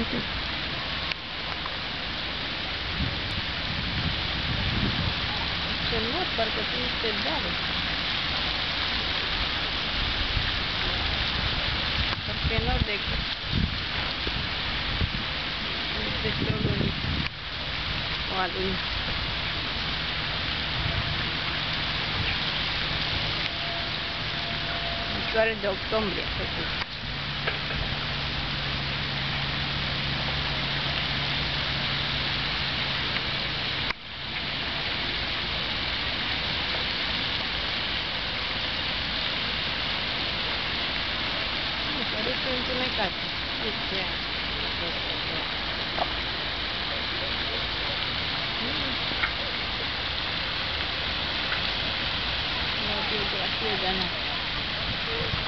Ce nu, parcă sunt niște dealuri. Parcă e nord de solul oalui. Picioare de octombrie, totuși. Pare că întunecate. Uite aia. O biografie de-a mea.